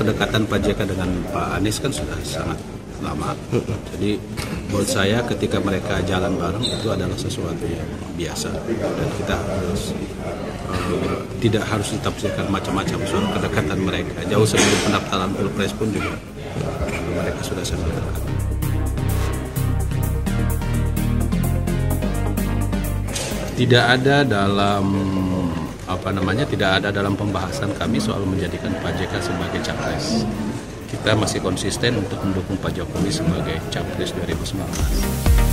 kedekatan Pak JK dengan Pak Anies kan sudah sangat lama. Jadi buat saya ketika mereka jalan bareng itu adalah sesuatu yang biasa dan kita harus tidak harus ditafsirkan macam-macam soal kedekatan mereka. Jauh sebelum pendaftaran Pilpres pun juga mereka sudah sangat dekat. Tidak ada dalam pembahasan kami soal menjadikan Pak JK sebagai capres. Kita masih konsisten untuk mendukung Pak Jokowi sebagai capres 2019.